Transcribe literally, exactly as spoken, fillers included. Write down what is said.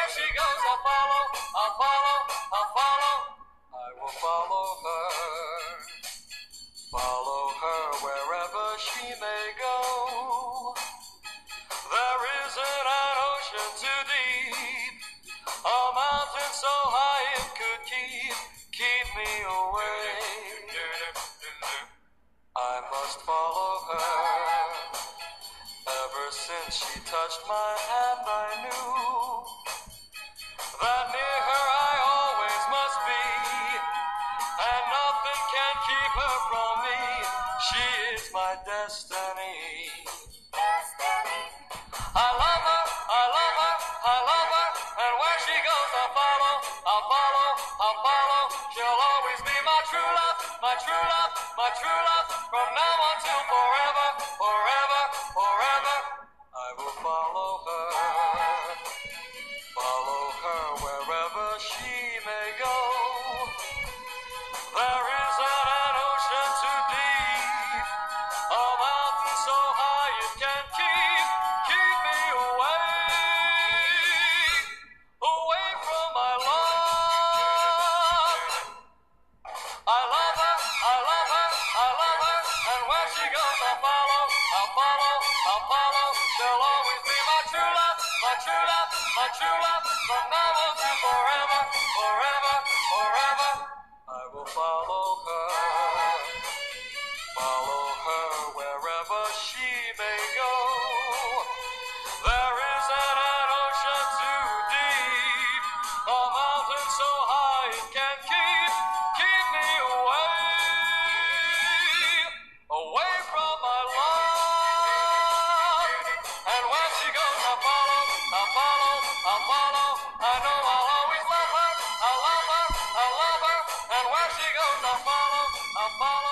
where she goes, I'll follow, I'll follow, I'll follow. I will follow her, follow her wherever she may go. There isn't an ocean too deep, a mountain so high it could keep, keep me away. I must follow her. Ever since she touched my hand, I knew that near her I always must be, and nothing can keep her from me. She is my destiny. Destiny. I love her, I love her, I love her, and where she goes I'll follow, I'll follow, I'll follow. She'll always be my true love, my true love, my true love, from now on till forever, forever, forever. I will follow her, follow her wherever she may go. There isn't an ocean too deep, a mountain so high it can keep, keep me away, away from my love. I love her, I love her, I love her, and where she goes I'll follow, I'll follow, I'll follow. She'll always be my true love, my true love, my true love, from now on to forever, forever, forever. I will follow her, follow her wherever she may go. There isn't an ocean too deep, a mountain so high it can keep, keep me away, away from my love. And where she goes I'll follow, I'll follow, I'll follow. I know I'll always love her, I'll love her, I'll love her. And where she goes I'll follow, I'll follow.